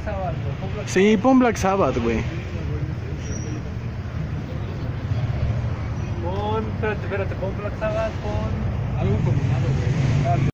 Sabbath, güey. Pon Black Sí, pon Black Sabbath, güey. Pon, espérate, pon Black Sabbath, pon... Algo combinado, güey.